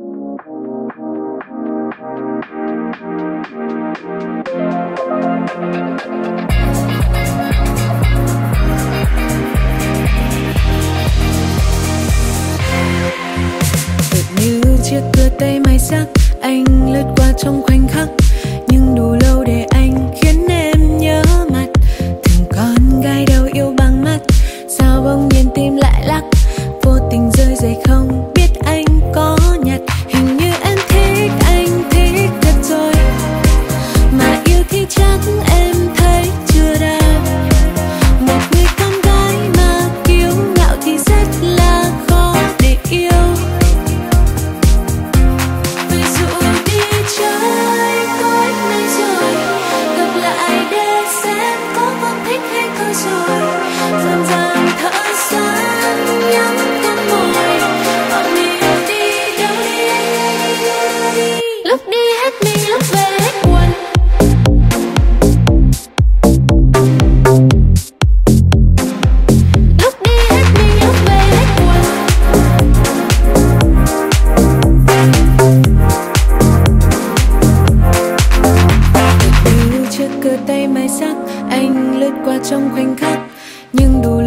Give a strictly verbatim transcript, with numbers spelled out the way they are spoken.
chiếc cửa tay mài sắc, anh lướt qua trong khoảnh khắc, nhưng đủ lâu để anh khiến em nhớ mặt. Từng con gai đầu yêu bằng mắt, sao bỗng nhiên tim lại lắc, vô tình rơi giày không biết anh có nhặt. Hình như em thích anh thích thật rồi, mà yêu thì chắc em thấy chưa đâu. Một người con gái mà kiêu ngạo thì rất là khó để yêu. Ví dụ đi chơi tối nay rồi, gặp lại để xem có còn thích hay thôi rồi. Dần dần thở xa nhắm con môi, bọn mình đi đâu đi anh ơi đi. Lúc đi hết mình lúc về hết buồn. Lúc đi hết mình lúc về hết buồn. Như chiếc cửa tay mài sắc, anh lướt qua trong khoảnh khắc, nhưng đủ